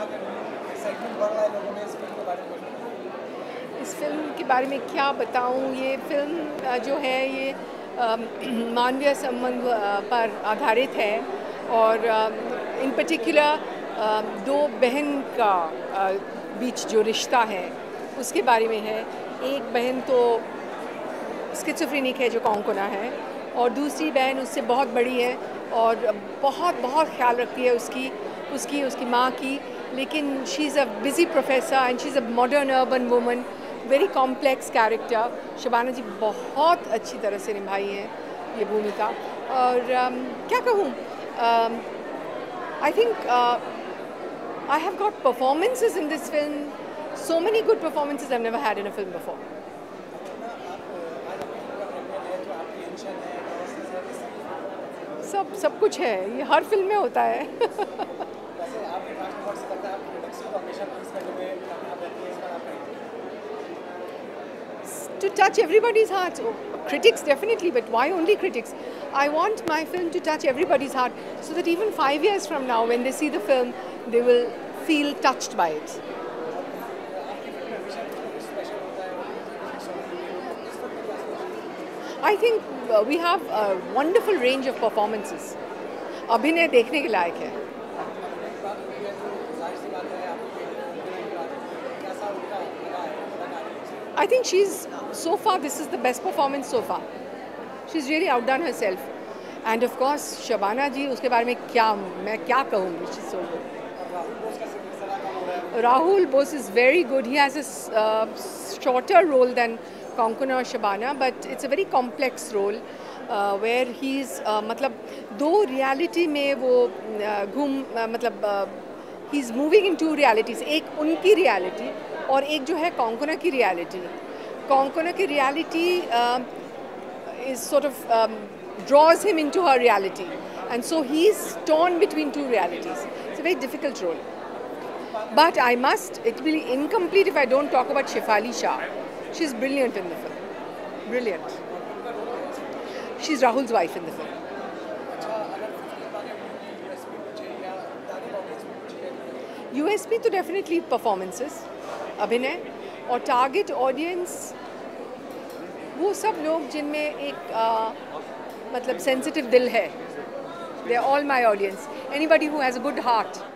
Excitement बढ़ रहा है लोगों में इस फिल्म के बारे में? इस फिल्म के बारे में क्या बताऊं। ये फिल्म जो है ये मानवीय संबंध पर आधारित है और इन पर्टिकुलर दो बहन का बीच जो रिश्ता है उसके बारे में है। एक बहन तो स्किज़ोफ्रेनिक है जो कॉन्कोना है, और दूसरी बहन उससे बहुत बड़ी है और बहुत बहुत ख्याल रखती है उसकी माँ की। लेकिन she is a busy professor and she is a modern urban woman, very complex character. Shabana ji बहुत अच्छी तरह से निभाई है ये भूमिका। और क्या कहूँ, I think I have got performances in this film, so many good performances I've never had in a film before. सब कुछ है, ये हर फिल्म में होता है। To touch everybody's heart. Oh, critics definitely, but why only critics? I want my film to touch everybody's heart so that even 5 years from now when they see the film they will feel touched by it. I think we have a wonderful range of performances. अभिनय देखने के लायक है। I think so far this is the best performance so far. She's really outdone herself. And of course Shabana जी, उसके बारे में मैं क्या कहूँगी, she's so good. Rahul Bose is very good. He has a shorter role than Konkona or Shabana, but it's a very complex role where he's मतलब दो reality में वो he's moving in two realities. एक उनकी reality और एक जो है Konkona की reality. Konkona की reality is sort of draws him into her reality, and so he's torn between two realities. It's a very difficult role. But it will be incomplete if I don't talk about Shefali Shah. She's brilliant in the film. Brilliant. She's Rahul's wife in the film. USP तो definitely performances, अभिनय, और target audience वो सब लोग जिनमें एक sensitive दिल है. They're all my audience. Anybody who has a good heart.